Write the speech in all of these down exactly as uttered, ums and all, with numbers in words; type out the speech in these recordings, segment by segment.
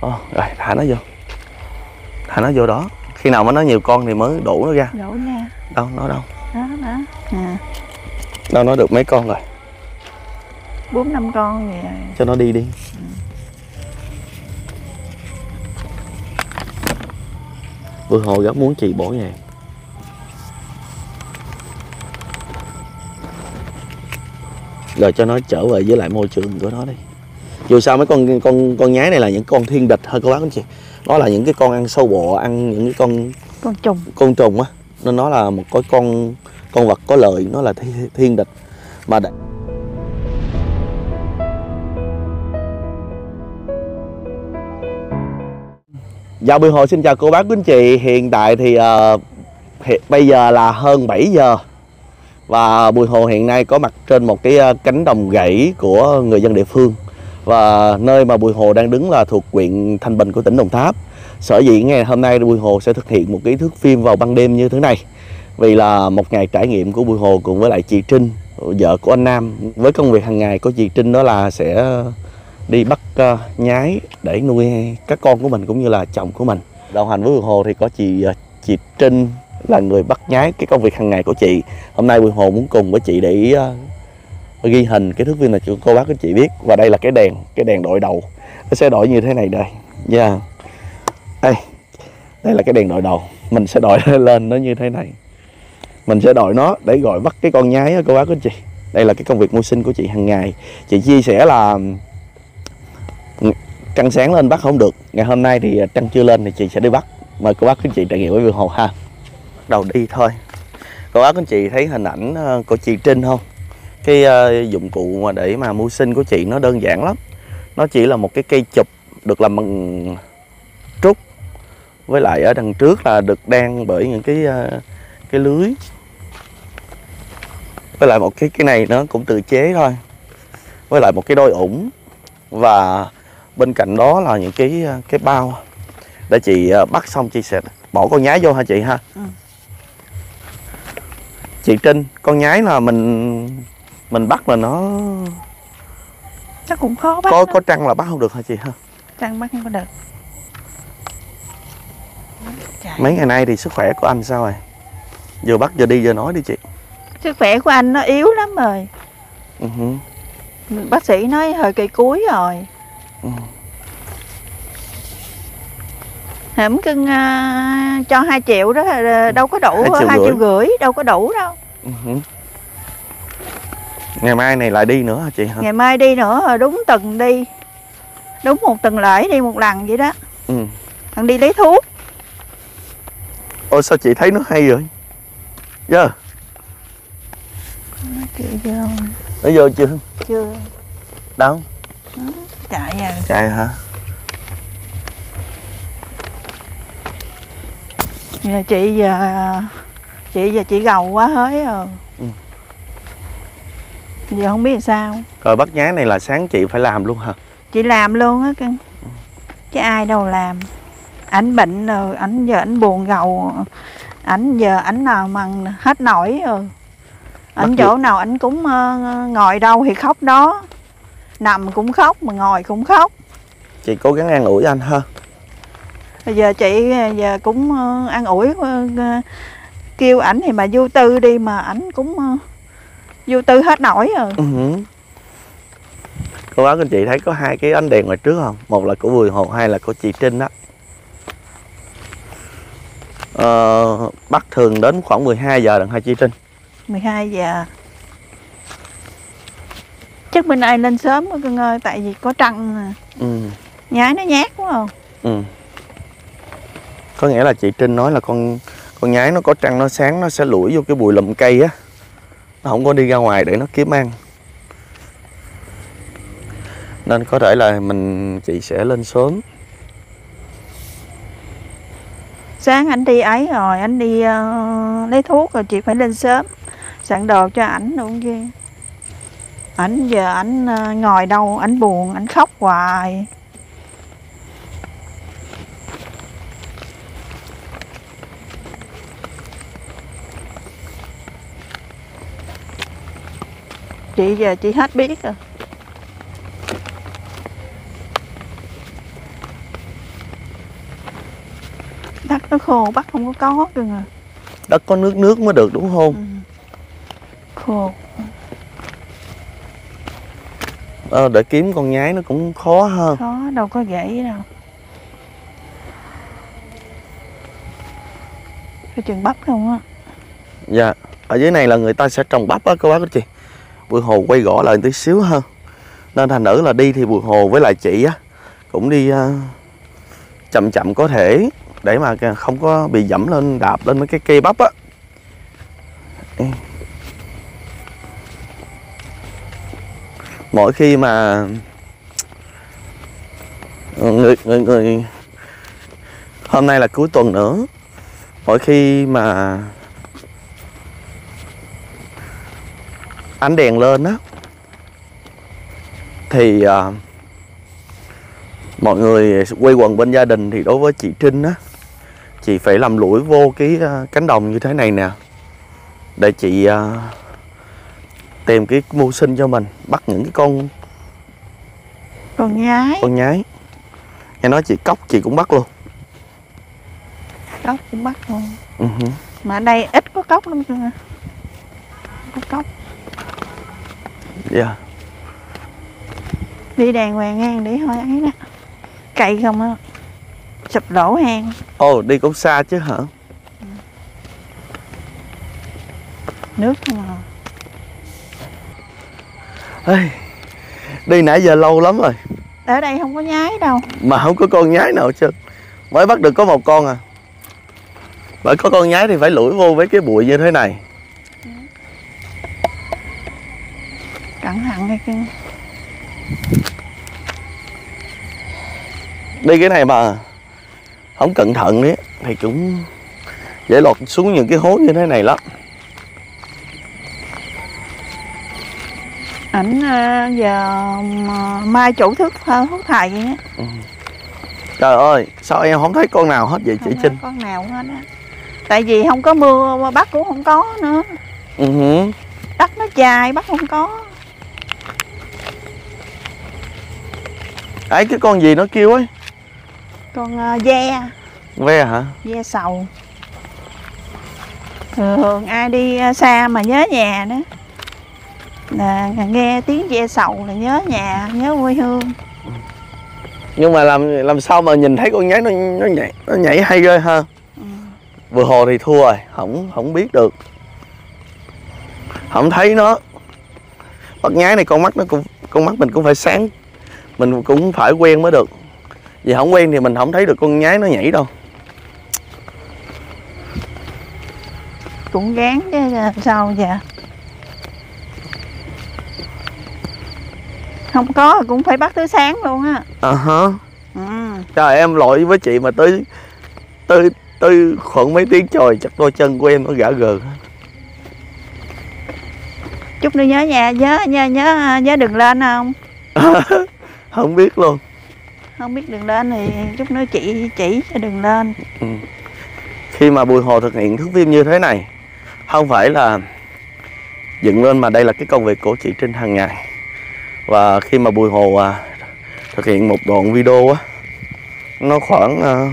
Ồ, rồi thả nó vô. Thả nó vô đó. Khi nào mà nó nhiều con thì mới đổ nó ra. Đổ ra. Đâu, nó đâu. Đó, đó. À. Đâu, nó được mấy con rồi? Bốn năm con vậy rồi. Cho nó đi đi. Ừ. Bùi Hồ rất muốn chị bổ vàng. Rồi cho nó trở về với lại môi trường của nó đi. Dù sao mấy con con con nhái này là những con thiên địch thôi cô bác anh chị. Nó là những cái con ăn sâu bọ, ăn những cái con con trùng. Con trùng á, nên nó là một cái con con vật có lợi, nó là thiên, thiên địch mà đã... Dạ Bùi Hồ xin chào cô bác quý anh chị. Hiện tại thì uh, hiện, bây giờ là hơn bảy giờ và Bùi Hồ hiện nay có mặt trên một cái uh, cánh đồng gãy của người dân địa phương. Và nơi mà Bùi Hồ đang đứng là thuộc huyện Thanh Bình của tỉnh Đồng Tháp. Sở dĩ ngày hôm nay Bùi Hồ sẽ thực hiện một cái thước phim vào ban đêm như thế này vì là một ngày trải nghiệm của Bùi Hồ cùng với lại chị Trinh, vợ của anh Nam. Với công việc hàng ngày của chị Trinh đó là sẽ đi bắt uh, nhái để nuôi các con của mình cũng như là chồng của mình. Đồng hành với Bùi Hồ thì có chị uh, chị Trinh là người bắt nhái, cái công việc hàng ngày của chị. Hôm nay Bùi Hồ muốn cùng với chị để uh, ghi hình cái thước phim này cho cô bác các chị biết. Và đây là cái đèn, cái đèn đội đầu. Nó sẽ đội như thế này đây. Dạ. Yeah. Đây. Đây là cái đèn đội đầu. Mình sẽ đội lên nó như thế này. Mình sẽ đội nó để gọi bắt cái con nhái đó cô bác các chị. Đây là cái công việc mưu sinh của chị hàng ngày. Chị chia sẻ là trăng sáng lên bắt không được. Ngày hôm nay thì trăng chưa lên thì chị sẽ đi bắt. Mời cô bác các chị trải nghiệm với Bùi Hồ ha. Bắt đầu đi thôi. Cô bác các chị thấy hình ảnh của chị Trinh không? Cái uh, dụng cụ mà để mà mưu sinh của chị nó đơn giản lắm. Nó chỉ là một cái cây chụp được làm bằng trúc. Với lại ở đằng trước là được đan bởi những cái uh, cái lưới. Với lại một cái cái này nó cũng tự chế thôi. Với lại một cái đôi ủng. Và bên cạnh đó là những cái cái bao. Để chị uh, bắt xong chị sẽ bỏ con nhái vô hả chị ha? Ừ. Chị Trinh, con nhái là mình mình bắt là nó chắc cũng khó bắt. Có đó. Có trăng là bắt không được hả chị ha? Trăng bắt không có được. Chạy. Mấy ngày nay thì sức khỏe của anh sao rồi? Vừa bắt vừa đi vừa nói đi chị. Sức khỏe của anh nó yếu lắm rồi. Uh-huh. Bác sĩ nói thời kỳ cuối rồi. Uh. Hẻm cưng uh, cho hai triệu đó đâu có đủ, hai triệu rưỡi đâu có đủ đâu. Uh-huh. Ngày mai này lại đi nữa hả chị hả? Ngày mai đi nữa rồi, đúng tuần đi. Đúng một tuần lễ đi một lần vậy đó. Ừ. Thằng đi lấy thuốc. Ôi sao chị thấy nó hay rồi? Dạ. Yeah. Nó vô. Nó vô chưa? Chưa. Đâu? Đó, chạy à. Chạy hả? Giờ chị giờ chị giờ chị gầu quá hết rồi. Ừ. Giờ không biết làm sao. Rồi bắt nhái này là sáng chị phải làm luôn hả? Chị làm luôn á cưng. Ừ. Chứ ai đâu làm. Ảnh bệnh rồi, ảnh giờ ảnh buồn gầu. Ảnh giờ ảnh nào mà hết nổi rồi. Ảnh chỗ nào ảnh cũng uh, ngồi đâu thì khóc đó. Nằm cũng khóc mà ngồi cũng khóc. Chị cố gắng an ủi anh ha. Bây giờ chị giờ cũng uh, an ủi uh, kêu ảnh thì mà vô tư đi mà ảnh cũng uh, vô tư hết nổi rồi. Uh-huh. Cô bác anh chị thấy có hai cái ánh đèn ngoài trước không? Một là của Bùi Hồ, hai là của chị Trinh đó. Ờ, bắt thường đến khoảng mười hai giờ đằng hai chị Trinh. mười hai giờ. Chắc bên này lên sớm quá cưng ơi, tại vì có trăng nè. Ừ. Nhái nó nhát quá không? Ừ. Có nghĩa là chị Trinh nói là con con nhái nó có trăng nó sáng nó sẽ lủi vô cái bụi lùm cây á. Nó không có đi ra ngoài để nó kiếm ăn. Nên có thể là mình chị sẽ lên sớm. Sáng anh đi ấy rồi, anh đi uh, lấy thuốc rồi chị phải lên sớm. Sẵn đồ cho ảnh luôn kia. Ảnh giờ ảnh uh, ngồi đâu, ảnh buồn, ảnh khóc hoài. Chị giờ chị hết biết rồi. Đất nó khô bắt không có có cơ à. Đất có nước nước mới được đúng không? Ừ. Khô. Ờ, để kiếm con nhái nó cũng khó hơn. Khó, đâu có dễ đâu. Cái chừng bắp không á. Dạ, ở dưới này là người ta sẽ trồng bắp á cô bác cô chị. Bùi Hồ quay gõ lại tí xíu hơn. Nên thành nữ là đi thì Bùi Hồ với lại chị á cũng đi uh, chậm chậm có thể, để mà không có bị dẫm lên, đạp lên mấy cái cây bắp á. Mỗi khi mà người, người, người hôm nay là cuối tuần nữa, mỗi khi mà ánh đèn lên á thì uh, mọi người quây quần bên gia đình, thì đối với chị Trinh á, chị phải làm lũi vô cái uh, cánh đồng như thế này nè, để chị uh, tìm cái mưu sinh cho mình, bắt những cái con Con nhái. con nhái. Nghe nói chị cóc chị cũng bắt luôn. Cóc cũng bắt luôn. Uh-huh. Mà ở đây ít có cóc lắm cơ. Có cóc. Dạ. Yeah. Đi đàng hoàng ngang để thôi ấy đó. Cây không á. Sụp đổ hang. Ồ, oh, đi cũng xa chứ hả? Ừ. Nước không à. Ê, đi nãy giờ lâu lắm rồi. Ở đây không có nhái đâu. Mà không có con nhái nào chứ. Mới bắt được có một con à. Bởi có con nhái thì phải lủi vô với cái bụi như thế này. Cẩn thận hay cưng. Đi cái này mà không cẩn thận đấy thì cũng dễ lọt xuống những cái hố như thế này lắm. Ảnh uh, giờ mai chủ thức hút thầy vậy á. Ừ. Trời ơi, sao em không thấy con nào hết vậy chị Trinh? Con nào hết á. Tại vì không có mưa, bắt cũng không có nữa. Uh-huh. Đất nó chài, bắt không có. Ấy, cái con gì nó kêu ấy? Con uh, ve. Ve hả? Ve sầu. Thường ai đi xa mà nhớ nhà đó là nghe tiếng ve sầu là nhớ nhà, nhớ quê hương. Nhưng mà làm làm sao mà nhìn thấy con nhái nó nó nhảy nó nhảy hay ghê ha. Ừ. Vừa Hồ thì thua rồi, không không biết được, không thấy nó. Bắt nhái này con mắt nó cũng con mắt mình cũng phải sáng, mình cũng phải quen mới được. Vì không quen thì mình không thấy được con nhái nó nhảy đâu. Cũng gán chứ sao giờ. Không có cũng phải bắt tới sáng luôn á. À hả. Ừ. Trời, em lội với chị mà tới tới tới khoảng mấy tiếng trời chắc đôi chân của em nó gã gờ. Chút nữa nhớ nhà, nhớ nhớ nhớ nhớ đừng lên không? Không biết luôn. Không biết đừng lên thì chút nữa chị chỉ cho đừng lên. Ừ. Khi mà Bùi Hồ thực hiện thước phim như thế này, không phải là dựng lên mà đây là cái công việc của chị Trinh hàng ngày. Và khi mà Bùi Hồ à, thực hiện một đoạn video á, nó khoảng à,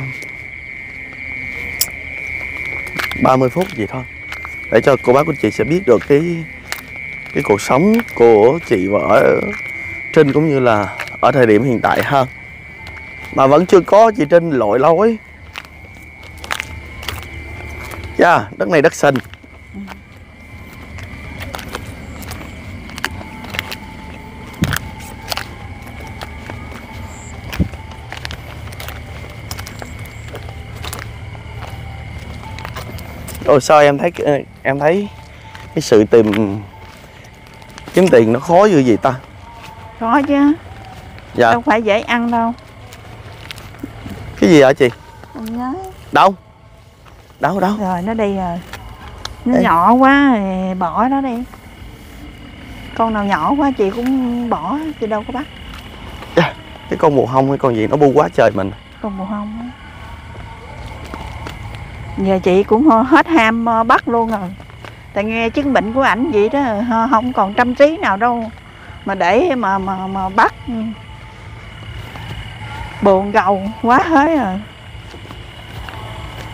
ba mươi phút gì thôi, để cho cô bác của chị sẽ biết được cái cái cuộc sống của chị vợ Trinh cũng như là ở thời điểm hiện tại hơn. Mà vẫn chưa có chị Trinh lội lâu ấy. Dạ, yeah, đất này đất xanh. Ôi sao em thấy em thấy cái sự tìm kiếm tiền nó khó như gì ta? Khó chứ. Dạ. Đâu phải dễ ăn đâu. Cái gì hả chị? Không nhớ. Đâu? Đâu đâu? Rồi nó đi rồi. Nó Ê. Nhỏ quá thì bỏ nó đi. Con nào nhỏ quá chị cũng bỏ, chị đâu có bắt. Yeah. Cái con bồ hông hay con gì nó bu quá trời mình. Con bồ hông á. Giờ chị cũng hết ham bắt luôn rồi. Tại nghe chứng bệnh của ảnh vậy đó, không còn trăm trí nào đâu mà để mà mà mà bắt. Buồn gầu quá hết rồi.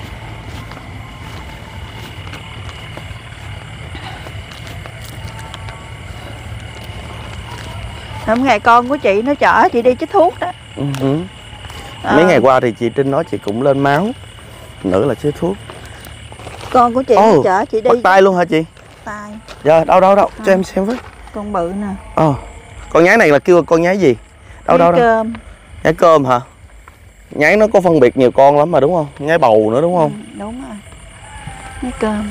Hôm ngày con của chị nó chở chị đi chích thuốc đó. Ừ. Ừ. À. Mấy ngày qua thì chị Trinh nói chị cũng lên máu, nữ là chích thuốc. Con của chị Ồ, nó chở chị đi. bắt tay luôn hả chị? Tay. Dạ, đâu đâu đâu, À. cho em xem với. Con bự nè. Ồ, con nhái này là kêu con nhái gì? Đâu đâu đâu. Cơm. Nhái cơm hả? Nhái nó có phân biệt nhiều con lắm mà đúng không? Nhái bầu nữa đúng không? Ừ, đúng rồi. Nhái cơm.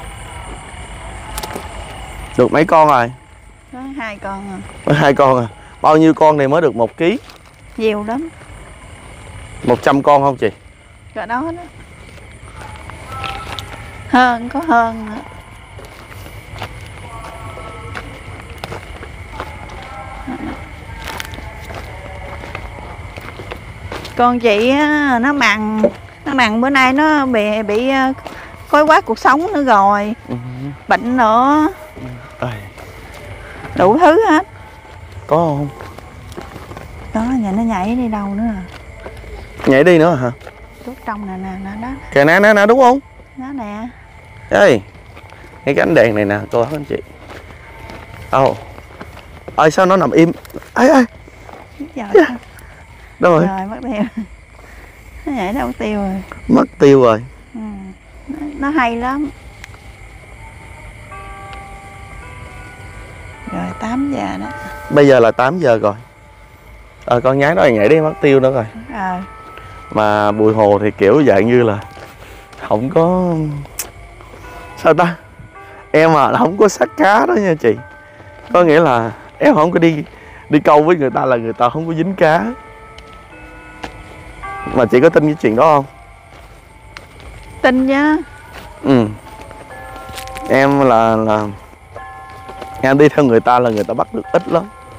Được mấy con rồi? Có hai con à. Có hai con à? Bao nhiêu con này mới được một ký? Nhiều lắm. Một trăm con không chị? Cỡ đó đó. Hơn, có hơn nữa. Con chị á, nó mặn, nó mặn bữa nay nó bị bị khối quá cuộc sống nữa rồi. Ừ. Bệnh nữa. Ừ. Đủ thứ hết. Có không? Đó, nhà nó nhảy đi đâu nữa à. Nhảy đi nữa hả? Chút trong nè nè nè đó. Kìa nè nè nè đúng không? Đó nè. Ê, cái cánh đèn này nè cô bác anh chị. Ồ. Oh. Ơi sao nó nằm im? Ê ê. Giờ Yeah. Đâu rồi? rồi mất tiêu. Nó nhảy đâu tiêu rồi. Mất tiêu rồi. Ừ. Nó, nó hay lắm. Rồi tám giờ đó. Bây giờ là tám giờ rồi. Ờ con nhái đó nhảy đi mất tiêu nữa rồi. Ờ. Mà Bùi Hồ thì kiểu dạng như là không có, sao ta, em mà là không có sát cá đó nha chị. Có nghĩa là em không có đi đi câu với người ta là người ta không có dính cá. Mà chị có tin cái chuyện đó không? Tin chứ. Ừ. Em là là em đi theo người ta là người ta bắt được ít lắm.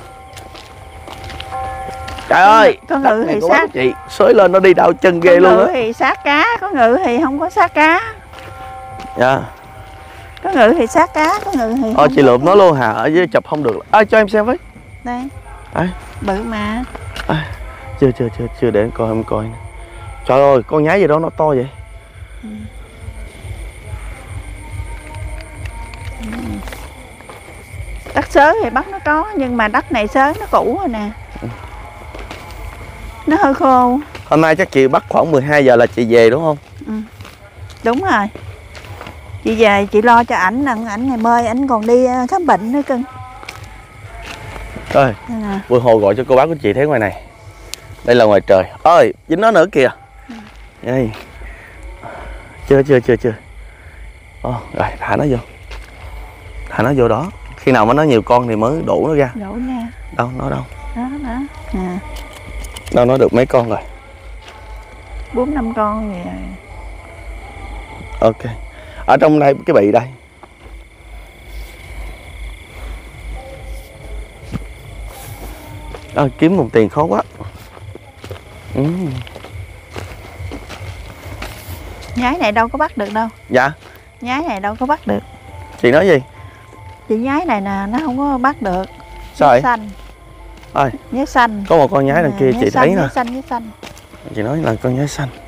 Trời ơi, có ngự thì sát chị xới lên nó đi đau chân ghê có luôn ngự á. thì sát cá, có ngự thì không có sát cá. Dạ. Có ngự thì sát cá, có ngự thì Ờ chị lượm nó luôn hả? Ở dưới chụp không được. À, cho em xem với. đây. À. Bự mà. À, chưa chưa chưa chưa để em coi em coi nè. Trời ơi, con nhái gì đó nó to vậy. Ừ. Ừ. Đất xớ thì bắt nó có, nhưng mà đất này xớ nó cũ rồi nè. Ừ. Nó hơi khô. Hôm nay chắc chị bắt khoảng mười hai giờ là chị về đúng không? Ừ. Đúng rồi. Chị về chị lo cho ảnh, là ảnh ngày mai ảnh còn đi khám bệnh nữa cưng. Ơi, Bùi Hồ gọi cho cô bác của chị thấy ngoài này. Đây là ngoài trời. Ơi, dính nó nữa kìa. Ừ. Đây. Chưa chưa chưa chưa. Ồ, rồi thả nó vô. Thả nó vô đó. Khi nào mà nó nhiều con thì mới đổ nó ra. Đổ nha. Đâu, nó đâu? Đó đó. À. Đâu nó được mấy con rồi? Bốn năm con vậy rồi. Ok. Ở trong đây cái bị đây. À, kiếm một tiền khó quá. Ừ. Nhái này đâu có bắt được đâu. Dạ. Nhái này đâu có bắt được. Chị nói gì? Chị nhái này nè, nó không có bắt được. Sao vậy? Xanh. Ơi. Nhái xanh. Có một con nhái đằng kia chị xanh, thấy nè. nhái xanh, nhái xanh. Chị nói là con nhái xanh.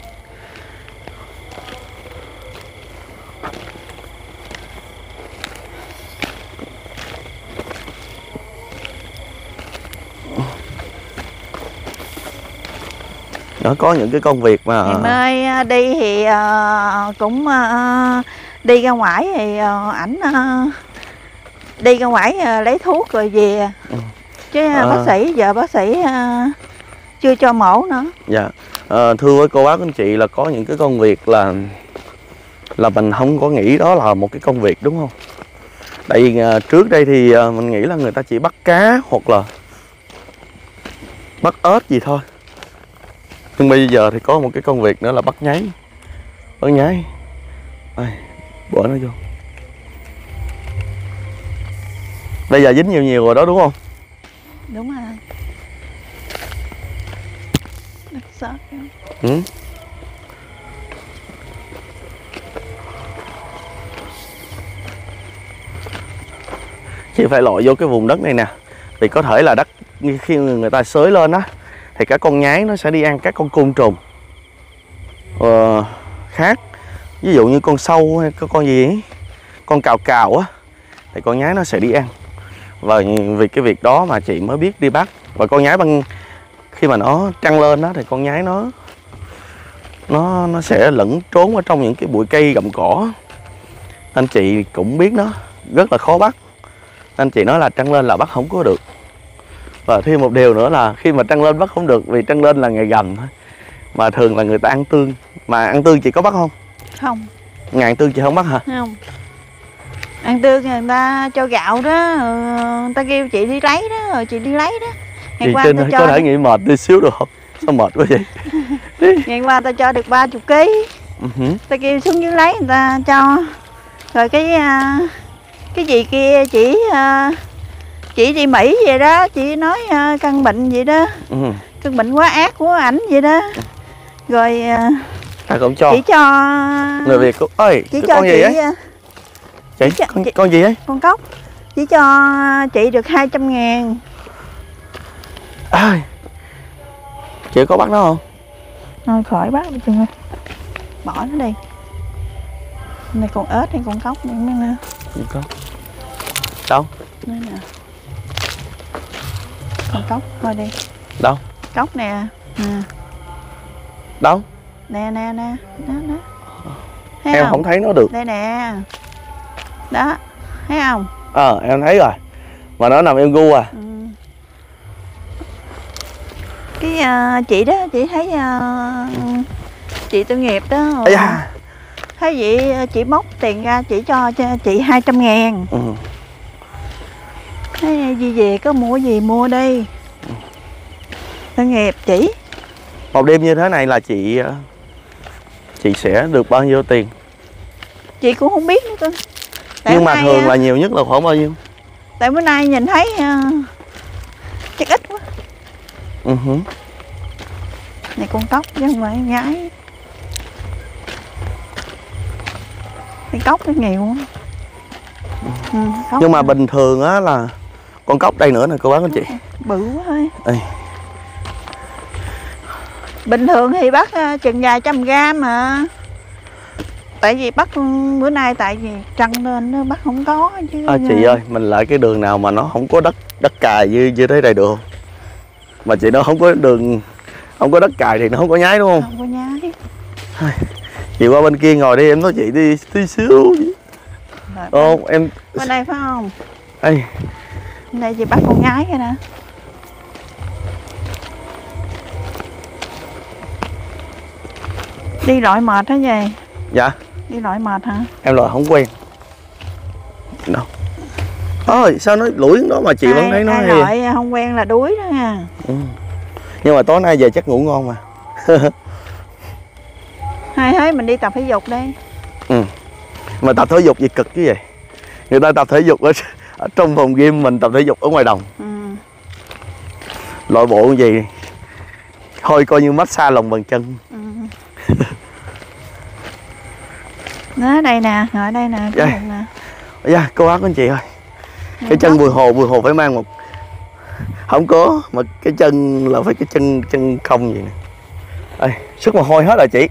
Nó có những cái công việc mà Ngày mai đi thì uh, cũng uh, đi ra ngoài thì uh, ảnh uh, đi ra ngoài uh, lấy thuốc rồi về. Ừ. Chứ uh, à. bác sĩ giờ bác sĩ uh, chưa cho mổ nữa. Dạ. À, thưa với cô bác anh chị là có những cái công việc là là mình không có nghĩ đó là một cái công việc đúng không? Tại vì uh, trước đây thì uh, mình nghĩ là người ta chỉ bắt cá hoặc là bắt ếch gì thôi. Nhưng bây giờ thì có một cái công việc nữa là bắt nháy. Bắt nháy. Đây, bỏ nó vô. Bây giờ dính nhiều nhiều rồi đó đúng không? Đúng rồi. Đất sót. Ừ. Chị phải lội vô cái vùng đất này nè. Thì có thể là đất khi người ta xới lên á thì các con nhái nó sẽ đi ăn các con côn trùng ờ, khác. Ví dụ như con sâu hay có con gì ấy, con cào cào á thì con nhái nó sẽ đi ăn. Và vì cái việc đó mà chị mới biết đi bắt. Và con nhái ban khi mà nó trăng lên đó thì con nhái nó nó nó sẽ lẫn trốn ở trong những cái bụi cây gầm cỏ. Anh chị cũng biết nó rất là khó bắt. Anh chị nói là trăng lên là bắt không có được. Và thêm một điều nữa là khi mà trăng lên bắt không được vì trăng lên là ngày rằm thôi. Mà thường là người ta ăn tương. Mà ăn tương chị có bắt không? Không. Ngày ăn tương chị không bắt hả? Không. Ăn tương người ta cho gạo đó, người ta kêu chị đi lấy đó, rồi chị đi lấy đó. Ngày Chị qua trên ta có cho thể nghĩ mệt đi xíu được không? Sao mệt quá vậy? ngày qua ta cho được ba mươi ký. Uh-huh. Ta kêu xuống dưới lấy người ta cho. Rồi cái cái gì kia chị chị đi Mỹ vậy đó, chị nói căn bệnh vậy đó. Uh-huh. Căn bệnh quá ác của ảnh vậy đó. Rồi ta cũng cho chị cho người Việt cũng ơi chị cái cho con gì chị, ấy chị, chị con, chị, con gì ấy con cóc. Chỉ cho chị được hai trăm ngàn. À, chị có bắt nó không? Thôi khỏi bắt đi chừng ơi. Bỏ nó đi. Này con ếch hay con cóc này nè. Con cóc. Đâu? Đây nè. Con cóc thôi đi. Đâu? Cóc nè. Nè. Đâu? Nè nè nè. Đó đó. Thấy em không? không thấy nó được. Đây nè. Đó. Thấy không? Ờ à, em thấy rồi. Mà nó nằm em gu à. Ừ. Cái uh, chị đó chị thấy uh, chị tội nghiệp đó. Ây da. Thấy vậy chị móc tiền ra chị cho, cho chị hai trăm ngàn. Ừ. Thấy gì về có mua gì mua đi. Ừ. Tội nghiệp chị. Một đêm như thế này là chị chị sẽ được bao nhiêu tiền? Chị cũng không biết nữa cơ. Tại nhưng mà nay, thường là nhiều nhất là khoảng bao nhiêu? Tại bữa nay nhìn thấy uh, chắc ít quá. Uh-huh. Này con cóc chứ không phải nhái. Cái cóc nó nhiều quá. Ừ, nhưng mà bình thường á là con cóc đây nữa nè cô bác anh chị. Bự quá thôi. Ê. Bình thường thì bắt uh, chừng vài trăm gram mà. Tại vì bắt bữa nay tại vì trăng lên nó bắt không có chứ. À, chị ơi, mình lại cái đường nào mà nó không có đất đất cài như như thế này được không? Mà chị nó không có đường, không có đất cài thì nó không có nhái đúng không? Không có nhái. Chị qua bên kia ngồi đi, em nói chị đi tí xíu. Ồ, em bên đây phải không? Ê. Bên đây chị bắt con nhái kìa nè. Đi loại mệt hả vậy? Dạ. Đi loại mệt hả? Em loại không quen. Đâu. Ôi, sao nó lủi đó mà chị ai, vẫn thấy nó ai hay loại vậy? Không quen là đuối đó nha. Ừ. Nhưng mà tối nay về chắc ngủ ngon mà. Hay thế mình đi tập thể dục đi. Ừ. Mà tập thể dục gì cực chứ vậy? Người ta tập thể dục ở, ở trong phòng gym, mình tập thể dục ở ngoài đồng. Ừ. Loại bộ gì thôi coi như massage lòng bàn chân. Ừ. Đó đây nè, ngồi đây nè. Dạ. nè. Dạ, cô bác anh chị ơi. Cái chân Bùi Hồ, Bùi Hồ phải mang một không có mà cái chân là phải cái chân chân không vậy nè. Ê, sức mồ hôi hết rồi chị.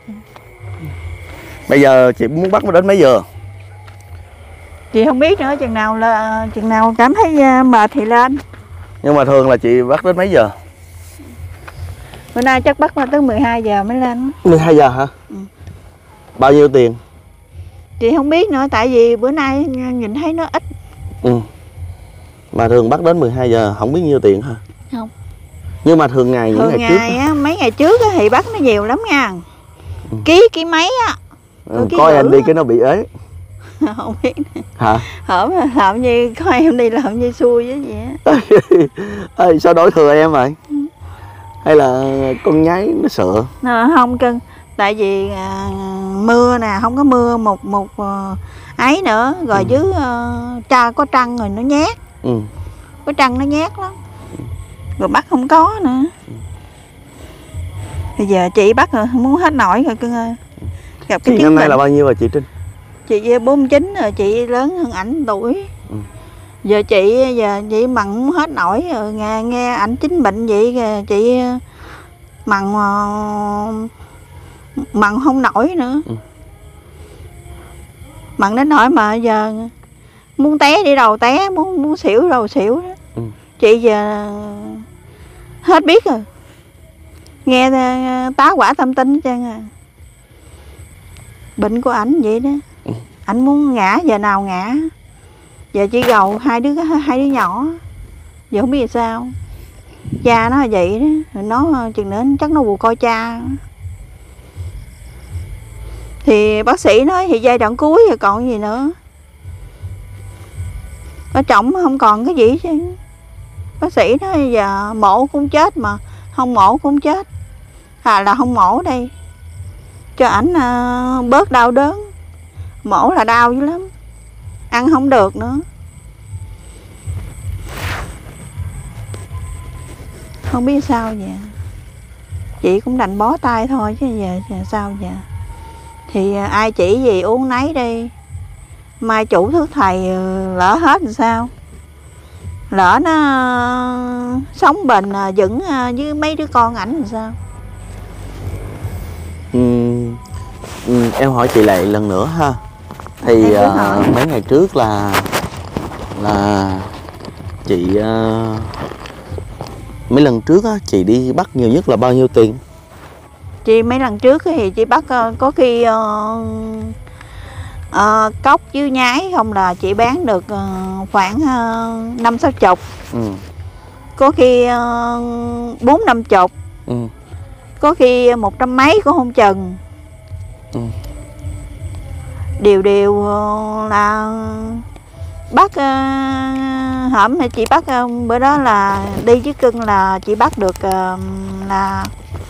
Bây giờ chị muốn bắt nó đến mấy giờ? Chị không biết nữa, chừng nào là chừng nào cảm thấy mệt thì lên. Nhưng mà thường là chị bắt đến mấy giờ? Bữa nay chắc bắt tới mười hai giờ mới lên. mười hai giờ hả? Ừ. Bao nhiêu tiền? Chị không biết nữa, tại vì bữa nay nhìn thấy nó ít. Ừ. Mà thường bắt đến mười hai giờ không biết nhiêu tiền hả? Không. Nhưng mà thường ngày những thường ngày, ngày trước á, mấy ngày trước á, thì bắt nó nhiều lắm nha. Ừ. Ký ký mấy á. Ừ, coi anh đi cái nó bị ế. Không biết. Hả? Hổm làm như coi em đi làm như xui với vậy á. Ê, sao đổi thừa em vậy? Ừ. Hay là con nhái nó sợ? Nó không cưng. Tại vì à, mưa nè, không có mưa một một uh, ấy nữa, rồi ừ. dưới uh, cha có trăng rồi nó nhát. Ừ. Có trăng nó nhát lắm. Ừ. Rồi bắt không có nữa. Ừ. Bây giờ chị bắt rồi không muốn hết nổi rồi cưng ơi. Gặp cái chị năm nay là bao nhiêu rồi chị Trinh? Chị bốn mươi chín rồi, chị lớn hơn ảnh tuổi. Ừ. Giờ chị giờ chị mặn không hết nổi rồi, nghe nghe ảnh chính bệnh vậy kìa, chị mặn mặn không nổi nữa. Ừ. Mặn đến nỗi mà giờ muốn té đi đầu té, muốn muốn xỉu đầu xỉu đó. Ừ. Chị giờ hết biết rồi, nghe tá quả tâm tinh hết trơn à. Bệnh của ảnh vậy đó. Ừ. Ảnh muốn ngã giờ nào ngã. Giờ chỉ gầu hai đứa hai đứa nhỏ, giờ không biết sao. Cha nó là vậy đó, rồi nó chừng nữa chắc nó buộc coi cha. Thì bác sĩ nói thì giai đoạn cuối rồi còn gì nữa. Ở trọng không còn cái gì chứ. Bác sĩ nói giờ mổ cũng chết mà không mổ cũng chết. À là không mổ đây cho ảnh à, bớt đau đớn. Mổ là đau dữ lắm, ăn không được nữa. Không biết sao vậy. Chị cũng đành bó tay thôi chứ giờ, giờ sao giờ. Thì ai chỉ gì uống nấy đi. Mai chủ thức thầy lỡ hết làm sao. Lỡ nó sống bền vững với mấy đứa con ảnh làm sao. Ừ, ừ, em hỏi chị lại lần nữa ha. Thì uh, mấy ngày trước là là chị uh, mấy lần trước á, chị đi bắt nhiều nhất là bao nhiêu tiền? Chị mấy lần trước thì chị bắt uh, có khi uh, uh, cốc với nhái không là chị bán được uh, khoảng uh, năm sáu chục. Ừ. Có khi bốn năm chục. Ừ. Có khi một trăm mấy cũng không chừng. Ừ. Điều điều là bắt uh, hổm chị bắt uh, bữa đó là đi với cưng là chị bắt được uh, là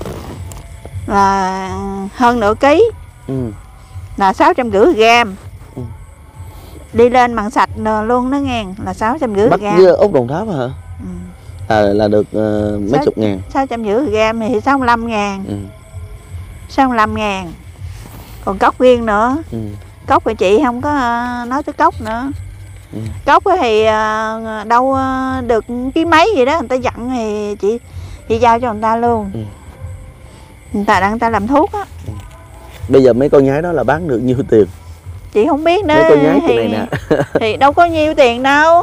là hơn nửa ký. Ừ. Là sáu trăm rưỡi gram. Ừ. Đi lên bằng sạch luôn đó nghe, là sáu trăm rưỡi gram. Bắt với ốc Đồng Tháp hả? Ừ. À, là được uh, mấy sáu, chục ngàn. Sáu trăm rưỡi gram thì sáu mươi lăm ngàn. Ừ. sáu mươi lăm ngàn. Còn cốc riêng nữa. Ừ. Cốc của chị không có uh, nói tới cốc nữa. Ừ. Cốc thì uh, đâu uh, được ký mấy gì đó, người ta dặn thì chị chị giao cho người ta luôn. Ừ. Người ta đang người ta làm thuốc á. Ừ. Bây giờ mấy con nhái đó là bán được nhiêu tiền? Chị không biết nữa. Mấy con nhái thì, này nè. Thì đâu có nhiêu tiền đâu.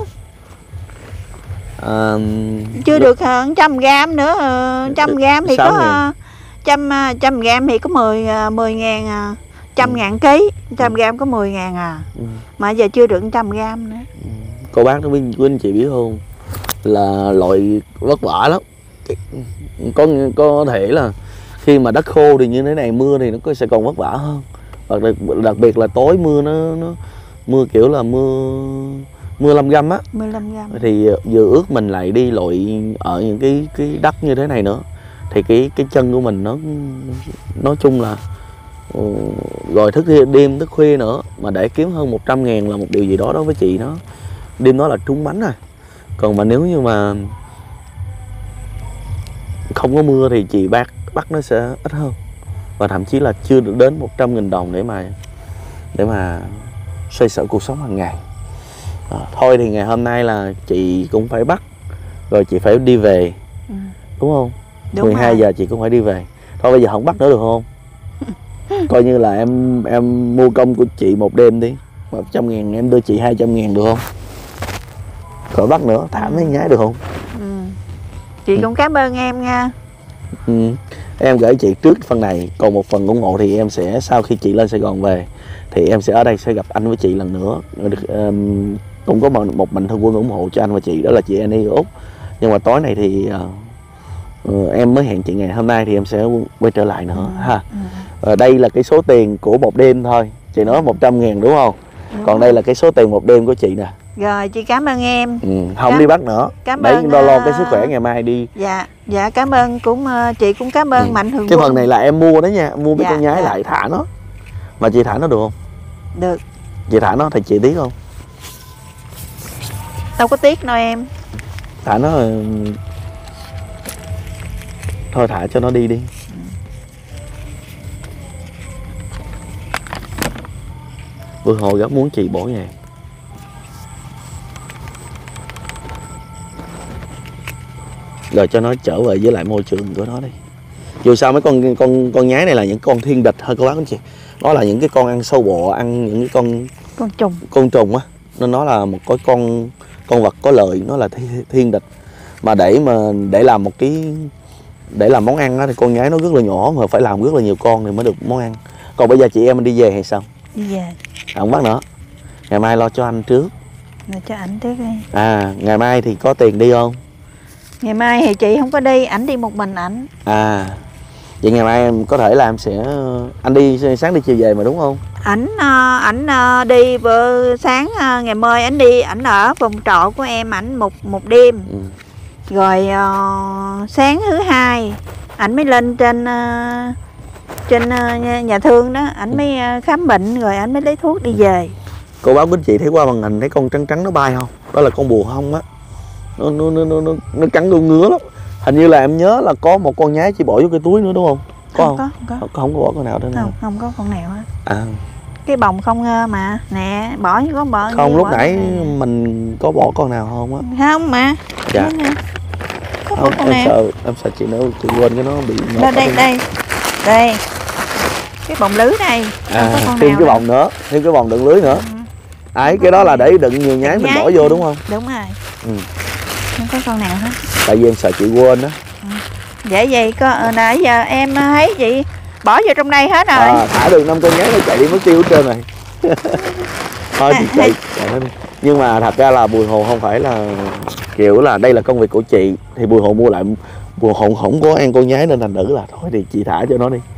À, chưa được hơn trăm gram nữa. Trăm gram thì có trăm trăm gram thì có mười mười ngàn, trăm ừ. ngàn ký, trăm gram có mười ngàn à. Ừ. Mà giờ chưa được trăm gram nữa. Ừ. Cô bác nó với anh chị biết không, là loại vất vả lắm. Có có thể là khi mà đất khô thì như thế này, mưa thì nó sẽ còn vất vả hơn. Và đặc, đặc biệt là tối mưa nó, nó mưa kiểu là mưa mưa lâm găm á, mười lăm gram thì vừa ướt mình lại đi lội ở những cái cái đất như thế này nữa, thì cái cái chân của mình nó nói chung là uh, rồi thức đêm thức khuya nữa mà để kiếm hơn một trăm ngàn là một điều gì đó đối với chị nó đêm đó là trúng bánh rồi. Còn mà nếu như mà không có mưa thì chị bắt bắt nó sẽ ít hơn, và thậm chí là chưa được đến một trăm nghìn đồng để mà để mà xoay sở cuộc sống hàng ngày. À, thôi thì ngày hôm nay là chị cũng phải bắt rồi, chị phải đi về. Ừ. Đúng không? Đúng mười hai giờ chị cũng phải đi về. Thôi bây giờ không bắt nữa được không? Coi như là em em mua công của chị một đêm đi, một trăm ngàn em đưa chị hai trăm ngàn được không? Khỏi bắt nữa, thả mấy nhái được không? Ừ. Chị ừ. cũng cảm ơn em nha. Ừ. Em gửi chị trước phần này, còn một phần ủng hộ thì em sẽ sau khi chị lên Sài Gòn về thì em sẽ ở đây sẽ gặp anh với chị lần nữa. Um, cũng có một, một mạnh thường quân ủng hộ cho anh và chị, đó là chị Annie ở Úc. Nhưng mà tối này thì uh, uh, em mới hẹn chị ngày hôm nay thì em sẽ quay trở lại nữa. Ừ. Ha. Ừ. Uh, đây là cái số tiền của một đêm thôi. Chị nói một trăm ngàn đúng không? Đúng. Còn đây là cái số tiền một đêm của chị nè. Rồi chị cảm ơn em. Ừ, không cảm, đi bắt nữa. Cảm để ơn lo lo cái sức khỏe ngày mai đi. Dạ, dạ cảm ơn cũng chị cũng cảm ơn ừ. mạnh thường quân. Cái phần này là em mua đó nha, mua mấy dạ, con nhái dạ. lại thả nó. Mà chị thả nó được không? Được. Chị thả nó thì chị tiếc không? Đâu có tiếc đâu em. Thả nó thôi, thả cho nó đi đi. Ừ. Bữa hồi rất muốn chị bỏ về. Rồi cho nó trở về với lại môi trường của nó đi. Dù sao mấy con con con nhái này là những con thiên địch thôi cô bác anh chị. Đó là những cái con ăn sâu bọ, ăn những cái con con trùng. Con trùng á. nên nó là một cái con con vật có lợi, nó là thi- thiên địch. Mà để mà để làm một cái để làm món ăn á, thì con nhái nó rất là nhỏ mà phải làm rất là nhiều con thì mới được món ăn. Còn bây giờ chị em mình đi về hay sao? Đi về. Không bắt nữa, ngày mai lo cho anh trước. Rồi cho ảnh trước đi. À, ngày mai thì có tiền đi không? Ngày mai thì chị không có đi, ảnh đi một mình ảnh. À, vậy ngày mai em có thể là em sẽ anh đi sáng đi chiều về mà đúng không? Ảnh ờ, ảnh ờ, đi bữa sáng ờ, ngày mai ảnh đi, ảnh ở phòng trọ của em ảnh một một đêm. Ừ. Rồi ờ, sáng thứ hai ảnh mới lên trên ờ, trên ờ, nhà, nhà thương đó, ảnh mới ờ, khám bệnh rồi ảnh mới lấy thuốc đi về. Cô báo với chị thấy qua màn hình thấy con trắng trắng nó bay không? Đó là con bùa hông á. Nó nó nó nó nó, nó cắn vô ngứa lắm. Hình như là em nhớ là có một con nhái chị bỏ vô cái túi nữa đúng không? Có Không, không? có, không có. Không có bỏ con nào nữa. Không, không có con nào hết. À, Cái bồng không ngơ mà, nè, bỏ như có bỏ. không như lúc bỏ nãy nè. mình có bỏ con nào không á? Không mà. Dạ. Đây nè. Có bỏ Không, con em nào. sợ em sợ chị nữa chị quên cái nó bị nhột Đây ở đây bên- đây. Đây. Cái bồng lưới này. Không À, có con thêm nào cái đâu. vòng nữa, thêm cái vòng đựng lưới nữa. Ừ. Ấy, cái đó là để đựng nhiều nhái mình Nhái. bỏ vô đúng không? Đúng rồi. Ừ. Không có con nào hết. Tại vì em sợ chị quên đó. Vậy vậy có ờ, nãy giờ em thấy chị bỏ vô trong đây hết rồi. À, thả được năm con nhái nó chạy đi mất tiêu hết trơn này. Thôi chị chạy, chạy nó đi. Nhưng mà thật ra là Bùi Hồ không phải là kiểu là đây là công việc của chị, thì Bùi Hồ mua lại, Bùi Hồ không có ăn con nhái nên thành nữ là thôi thì chị thả cho nó đi.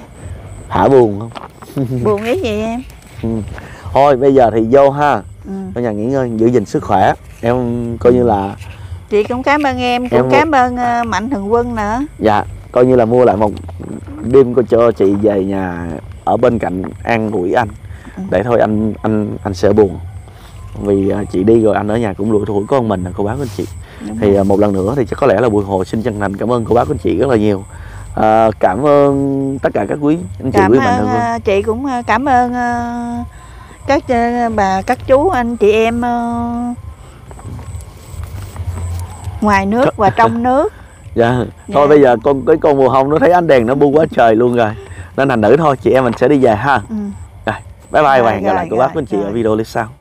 Thả buồn không? Buồn cái gì em? Ừ. Thôi bây giờ thì vô ha, Ừ. ở nhà nghỉ ngơi giữ gìn sức khỏe. Em coi như là Chị cũng cảm ơn em, cũng Em- cảm ơn ờ, Mạnh Thường Quân nữa. dạ coi như là mua lại một đêm coi cho chị về nhà ở bên cạnh an ủi anh, Ừ. để thôi anh anh anh sẽ buồn vì à, chị đi rồi anh ở nhà cũng lủi thủi có một mình là cô bác của anh chị. Đúng Thì rồi. à, một lần nữa thì chắc có lẽ là Bùi Hồ xin chân thành cảm ơn cô bác của anh chị rất là nhiều. À, cảm ơn tất cả các quý anh chị Cảm quý mạnh ơn thường quân. ờ, chị cũng ờ, cảm ơn ờ, các ờ, bà các chú anh chị em ờ, ngoài nước và trong nước. Dạ thôi Dạ. bây giờ con cái con mùa hông nó thấy ánh đèn nó bu quá trời luôn rồi nên thành nữ thôi chị em mình sẽ đi về ha. Ừ. Rồi bye bye Rồi, và hẹn gặp rồi, lại cô bác của rồi, anh chị ở rồi. video clip sau.